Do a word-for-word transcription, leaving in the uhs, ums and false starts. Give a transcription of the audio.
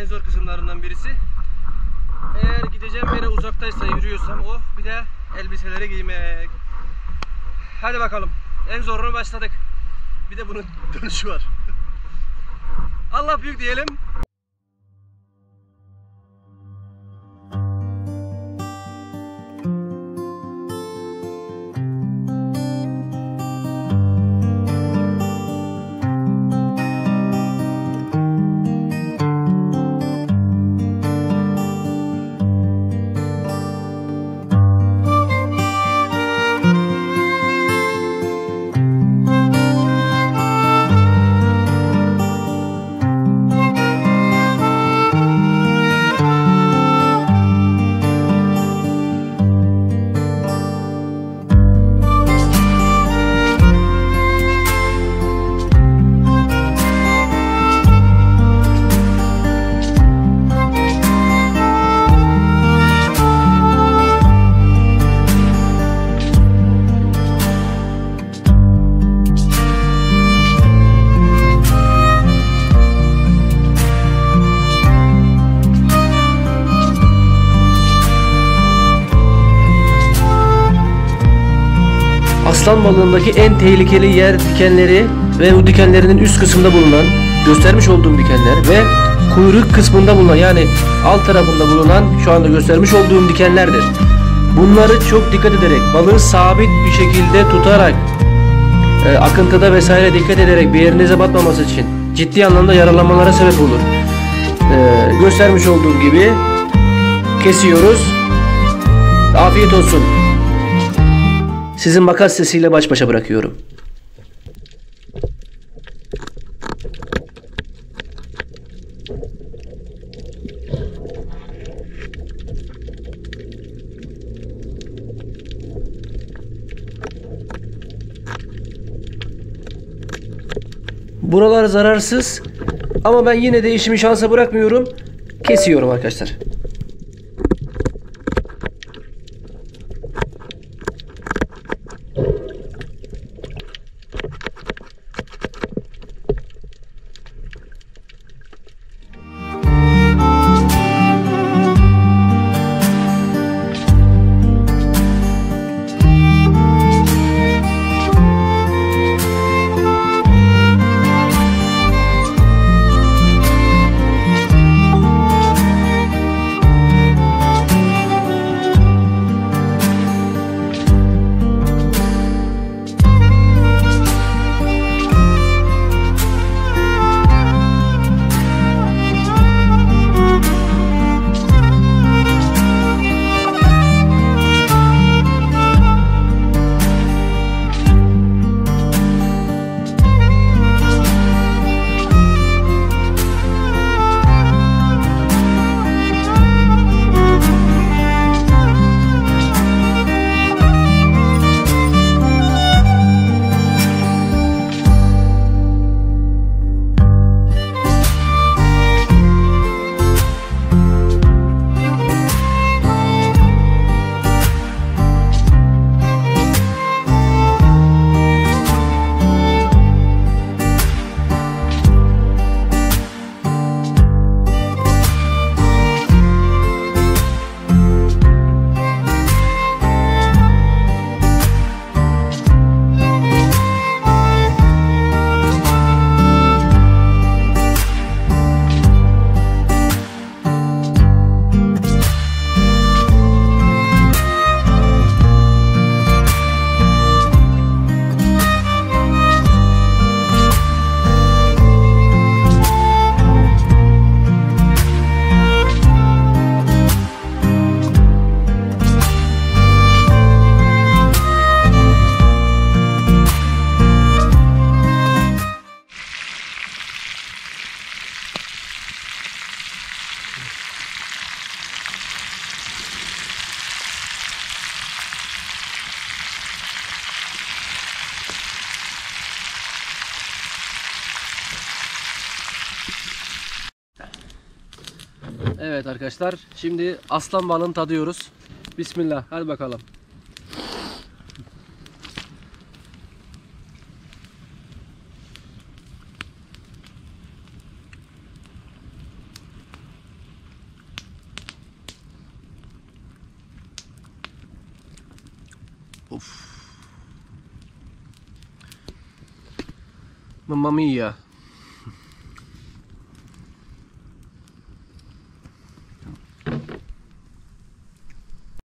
en zor kısımlarından birisi. Eğer gideceğim yere uzaktaysa, yürüyorsam o, bir de elbiseleri giymek. Hadi bakalım. En zorunu başladık. Bir de bunun dönüşü var. Allah büyük diyelim. Aslan balığındaki en tehlikeli yer dikenleri ve bu dikenlerinin üst kısmında bulunan, göstermiş olduğum dikenler ve kuyruk kısmında bulunan, yani alt tarafında bulunan şu anda göstermiş olduğum dikenlerdir. Bunları çok dikkat ederek, balığı sabit bir şekilde tutarak, e, akıntıda vesaire dikkat ederek bir yerinize batmaması için ciddi anlamda yaralanmalara sebep olur. E, göstermiş olduğum gibi kesiyoruz. Afiyet olsun. Sizin makas sesiyle baş başa bırakıyorum. Buralar zararsız ama ben yine de işimi şansa bırakmıyorum. Kesiyorum arkadaşlar. Evet arkadaşlar, şimdi aslan balığını tadıyoruz. Bismillah, hadi bakalım. Mamma mia.